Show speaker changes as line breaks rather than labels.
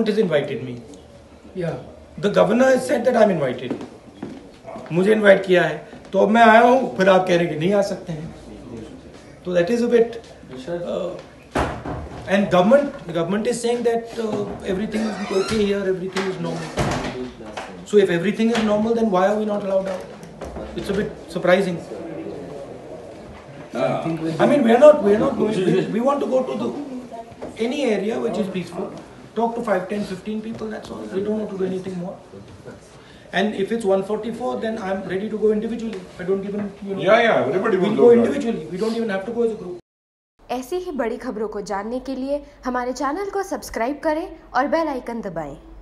government has invited me.
Yeah.
The governor has said that I'm invited. मुझे invite किया है तो अब मैं आया हूँ, फिर आप कह रहे हैं कि नहीं आ सकते हैं. तो that is a bit. And government is saying that everything is okay here, everything is normal. So if everything is normal, then why are we not allowed out? It's a bit surprising. I mean, we're not going. We want to go to any area which is peaceful. Talk to 5, 10, 15 people. That's all. We don't want to do anything more. And if it's 144, then I'm ready to go individually. I don't even,
Yeah. Everybody will
go individually. We don't even have to go as a group.
ऐसी ही बड़ी खबरों को जानने के लिए हमारे channel को subscribe करें और बेल आइकन दबाएं।